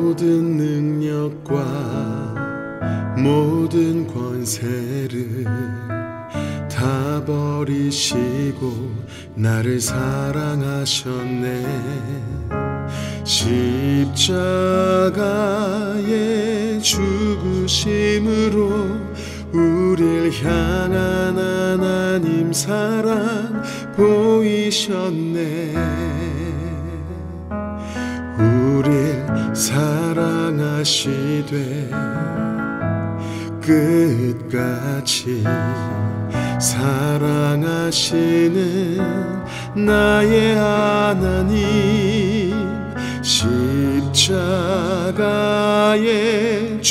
모든 능력과 모든 권세를 다 버리시고 나를 사랑하셨네. 십자가의 죽으심으로 우릴 향한 하나님 사랑 보이셨네. 우릴 사랑하시되 끝까지 사랑하시는 나의 하나님. 십자가의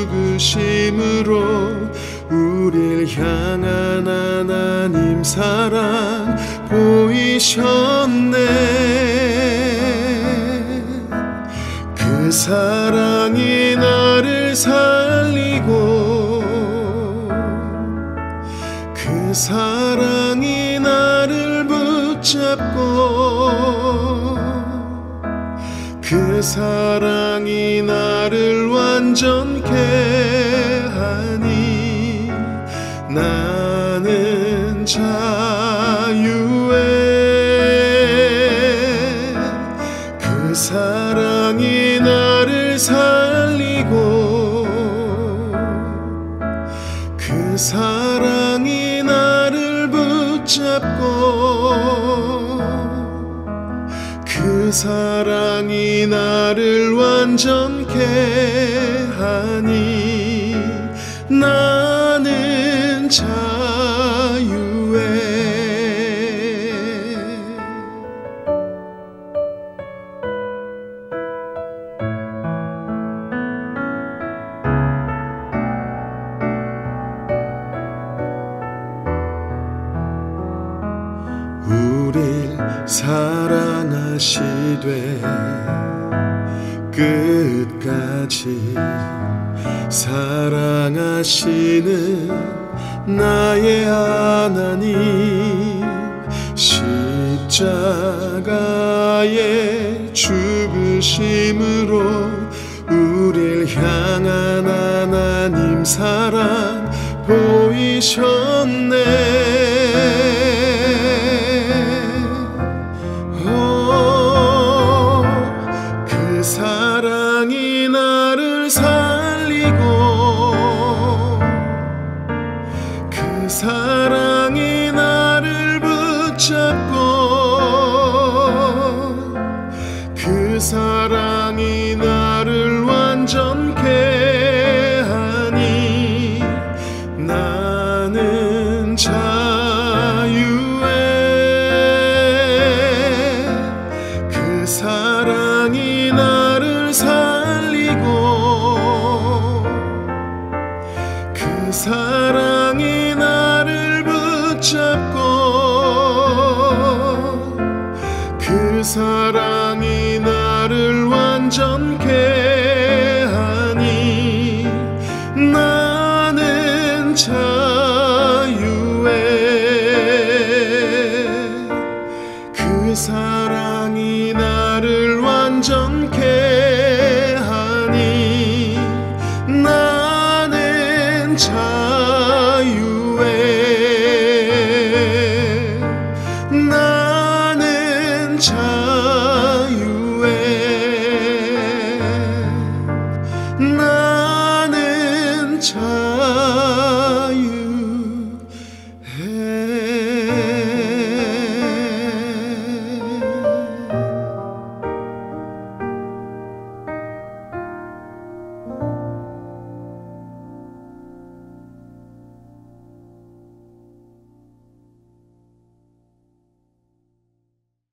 죽으심으로 우릴 향한 하나님 사랑 보이셨네. 그 사랑이 나를 살리고 그 사랑이 나를 붙잡고 그 사랑이 나를 완전케 하니 나는 자유해. 그 사랑이 나를 살리고 그 사랑이 나를 붙잡고 그 사랑이 나를 완전케 하니 나는 자유해. 우릴 사랑하시되 끝까지 사랑하시는 나의 하나님. 십자가의 죽으심으로 우릴 향한 하나님 사랑 보이셨네. 그 사랑이 나를 살리고 그 사랑이 나를 붙잡고 그 사랑이 나를 완전케 하니 나는 자유해. 그 사랑이 나를 살리고 그 사랑이 나를 붙잡고 그 사랑이 나를 완전케 하니 나는 자유해. 그 사랑이 나를 완전케 하니 나는 자유해. 나는 자유해.